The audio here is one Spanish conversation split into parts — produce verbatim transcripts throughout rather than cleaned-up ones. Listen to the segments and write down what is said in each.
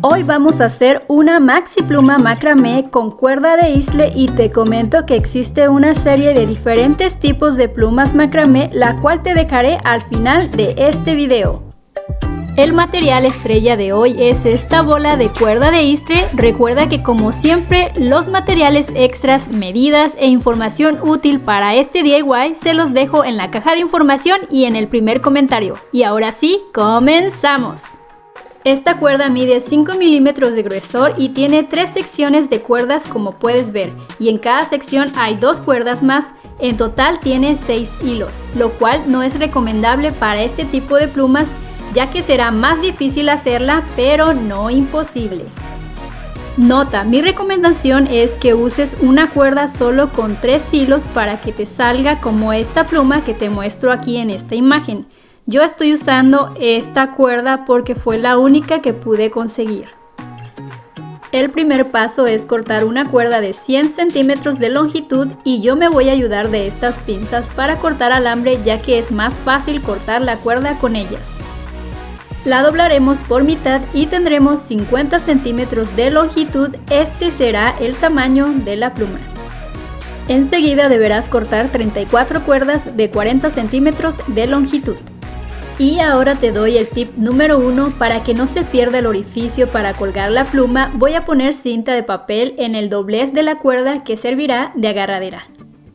Hoy vamos a hacer una maxi pluma macramé con cuerda de isle y te comento que existe una serie de diferentes tipos de plumas macramé, la cual te dejaré al final de este video. El material estrella de hoy es esta bola de cuerda de isle. Recuerda que como siempre los materiales extras, medidas e información útil para este D I Y se los dejo en la caja de información y en el primer comentario. Y ahora sí, comenzamos. Esta cuerda mide cinco milímetros de gruesor y tiene tres secciones de cuerdas como puedes ver, y en cada sección hay dos cuerdas más. En total tiene seis hilos, lo cual no es recomendable para este tipo de plumas, ya que será más difícil hacerla, pero no imposible. Nota, mi recomendación es que uses una cuerda solo con tres hilos para que te salga como esta pluma que te muestro aquí en esta imagen. Yo estoy usando esta cuerda porque fue la única que pude conseguir. El primer paso es cortar una cuerda de cien centímetros de longitud y yo me voy a ayudar de estas pinzas para cortar alambre, ya que es más fácil cortar la cuerda con ellas. La doblaremos por mitad y tendremos cincuenta centímetros de longitud. Este será el tamaño de la pluma. Enseguida deberás cortar treinta y cuatro cuerdas de cuarenta centímetros de longitud. Y ahora te doy el tip número uno. Para que no se pierda el orificio para colgar la pluma, voy a poner cinta de papel en el doblez de la cuerda, que servirá de agarradera.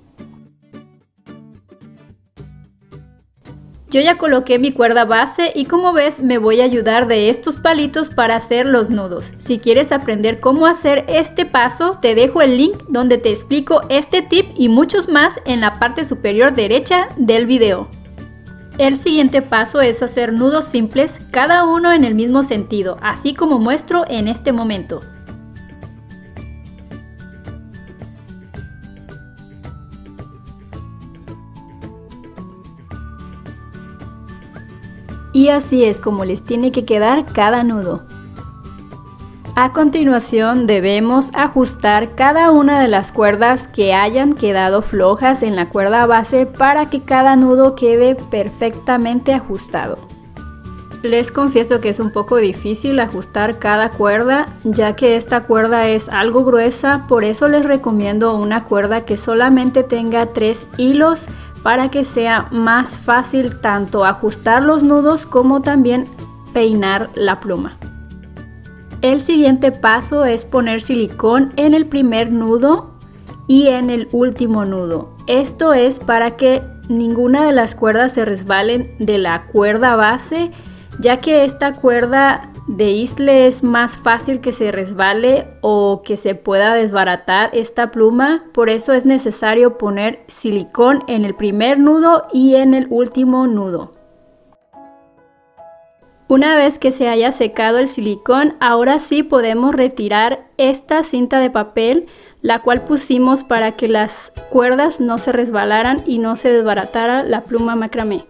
Yo ya coloqué mi cuerda base y como ves me voy a ayudar de estos palitos para hacer los nudos. Si quieres aprender cómo hacer este paso, te dejo el link donde te explico este tip y muchos más en la parte superior derecha del video. El siguiente paso es hacer nudos simples, cada uno en el mismo sentido, así como muestro en este momento. Y así es como les tiene que quedar cada nudo. A continuación debemos ajustar cada una de las cuerdas que hayan quedado flojas en la cuerda base para que cada nudo quede perfectamente ajustado. Les confieso que es un poco difícil ajustar cada cuerda, ya que esta cuerda es algo gruesa, por eso les recomiendo una cuerda que solamente tenga tres hilos para que sea más fácil tanto ajustar los nudos como también peinar la pluma. El siguiente paso es poner silicón en el primer nudo y en el último nudo. Esto es para que ninguna de las cuerdas se resbalen de la cuerda base, ya que esta cuerda de isle es más fácil que se resbale o que se pueda desbaratar esta pluma. Por eso es necesario poner silicón en el primer nudo y en el último nudo. Una vez que se haya secado el silicón, ahora sí podemos retirar esta cinta de papel, la cual pusimos para que las cuerdas no se resbalaran y no se desbaratara la pluma macramé.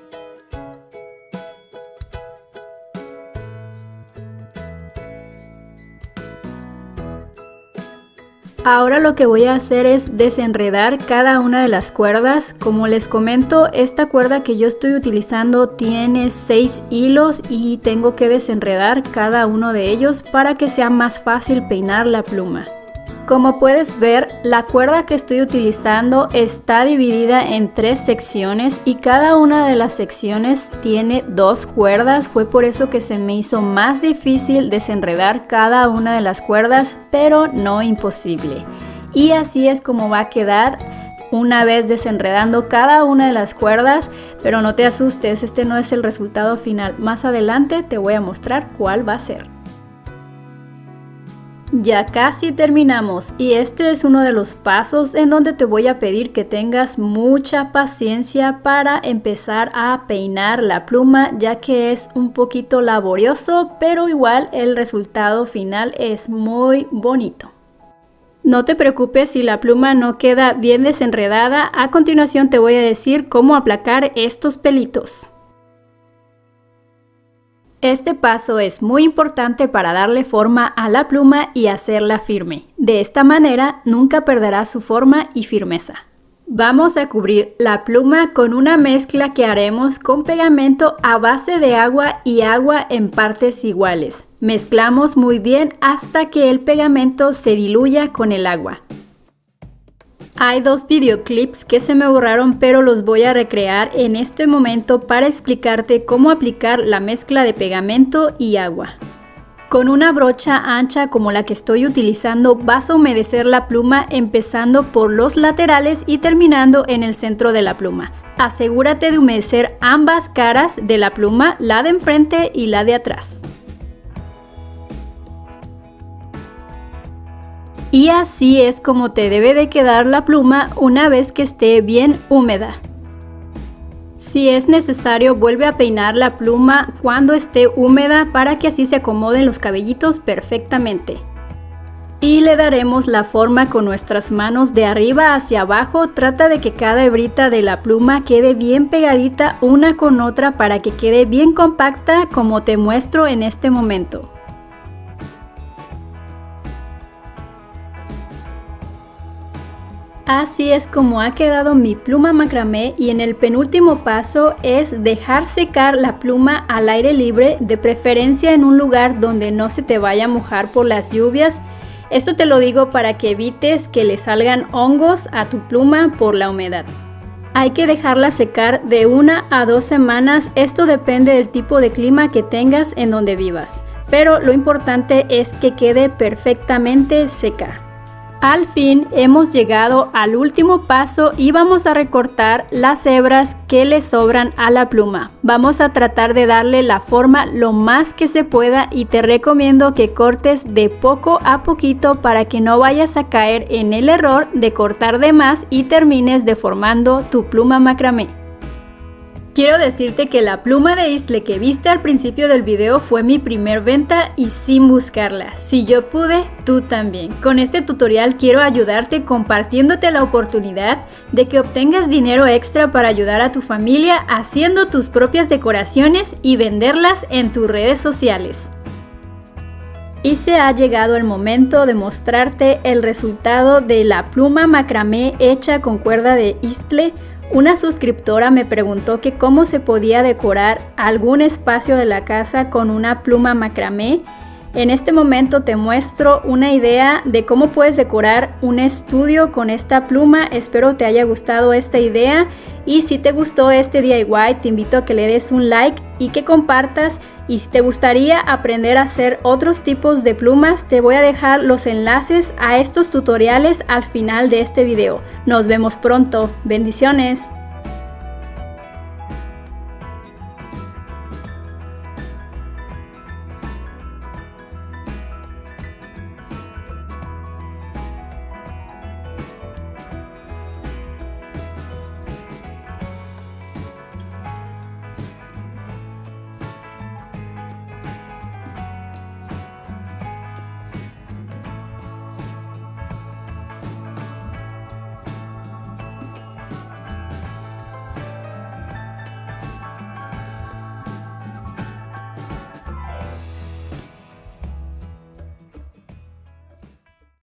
Ahora lo que voy a hacer es desenredar cada una de las cuerdas. Como les comento, esta cuerda que yo estoy utilizando tiene seis hilos y tengo que desenredar cada uno de ellos para que sea más fácil peinar la pluma. Como puedes ver, la cuerda que estoy utilizando está dividida en tres secciones y cada una de las secciones tiene dos cuerdas. Fue por eso que se me hizo más difícil desenredar cada una de las cuerdas, pero no imposible. Y así es como va a quedar una vez desenredando cada una de las cuerdas, pero no te asustes, este no es el resultado final. Más adelante te voy a mostrar cuál va a ser. Ya casi terminamos y este es uno de los pasos en donde te voy a pedir que tengas mucha paciencia para empezar a peinar la pluma, ya que es un poquito laborioso, pero igual el resultado final es muy bonito. No te preocupes si la pluma no queda bien desenredada. A continuación te voy a decir cómo aplacar estos pelitos. Este paso es muy importante para darle forma a la pluma y hacerla firme. De esta manera nunca perderá su forma y firmeza. Vamos a cubrir la pluma con una mezcla que haremos con pegamento a base de agua y agua en partes iguales. Mezclamos muy bien hasta que el pegamento se diluya con el agua. Hay dos videoclips que se me borraron, pero los voy a recrear en este momento para explicarte cómo aplicar la mezcla de pegamento y agua. Con una brocha ancha como la que estoy utilizando vas a humedecer la pluma empezando por los laterales y terminando en el centro de la pluma. Asegúrate de humedecer ambas caras de la pluma, la de enfrente y la de atrás. Y así es como te debe de quedar la pluma una vez que esté bien húmeda. Si es necesario, vuelve a peinar la pluma cuando esté húmeda para que así se acomoden los cabellitos perfectamente. Y le daremos la forma con nuestras manos de arriba hacia abajo. Trata de que cada hebrita de la pluma quede bien pegadita una con otra para que quede bien compacta como te muestro en este momento. Así es como ha quedado mi pluma macramé, y en el penúltimo paso es dejar secar la pluma al aire libre, de preferencia en un lugar donde no se te vaya a mojar por las lluvias. Esto te lo digo para que evites que le salgan hongos a tu pluma por la humedad. Hay que dejarla secar de una a dos semanas, esto depende del tipo de clima que tengas en donde vivas, pero lo importante es que quede perfectamente seca. Al fin hemos llegado al último paso y vamos a recortar las hebras que le sobran a la pluma. Vamos a tratar de darle la forma lo más que se pueda y te recomiendo que cortes de poco a poquito para que no vayas a caer en el error de cortar de más y termines deformando tu pluma macramé. Quiero decirte que la pluma de Isley que viste al principio del video fue mi primer venta y sin buscarla. Si yo pude, tú también. Con este tutorial quiero ayudarte compartiéndote la oportunidad de que obtengas dinero extra para ayudar a tu familia haciendo tus propias decoraciones y venderlas en tus redes sociales. Y se ha llegado el momento de mostrarte el resultado de la pluma macramé hecha con cuerda de Isley. Una suscriptora me preguntó que cómo se podía decorar algún espacio de la casa con una pluma macramé. En este momento te muestro una idea de cómo puedes decorar un estudio con esta pluma. Espero te haya gustado esta idea, y si te gustó este D I Y te invito a que le des un like y que compartas. Y si te gustaría aprender a hacer otros tipos de plumas, te voy a dejar los enlaces a estos tutoriales al final de este video. Nos vemos pronto. Bendiciones.